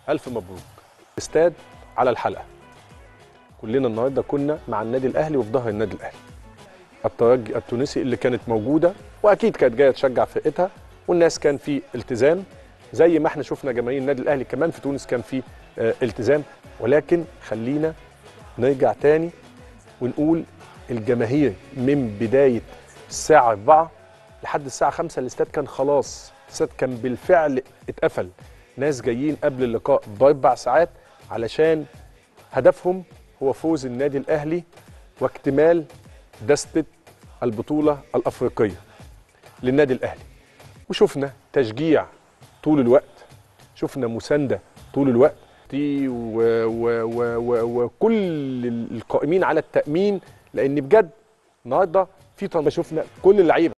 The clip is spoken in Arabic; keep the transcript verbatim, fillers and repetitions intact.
ألف مبروك. استاد على الحلقة. كلنا النهارده كنا مع النادي الأهلي وفي ظهر النادي الأهلي. الترجي التونسي اللي كانت موجودة وأكيد كانت جاية تشجع فرقتها، والناس كان في التزام زي ما احنا شفنا جماهير النادي الأهلي كمان في تونس كان في اه التزام. ولكن خلينا نرجع تاني ونقول الجماهير من بداية الساعة أربعة لحد الساعة خمسة الاستاد كان خلاص، الاستاد كان بالفعل اتقفل. ناس جايين قبل اللقاء بأربع ساعات علشان هدفهم هو فوز النادي الأهلي واكتمال دستة البطولة الأفريقية للنادي الأهلي. وشفنا تشجيع طول الوقت، شفنا مساندة طول الوقت، وكل القائمين على التأمين، لأن بجد النهارده في شفنا كل اللعيبة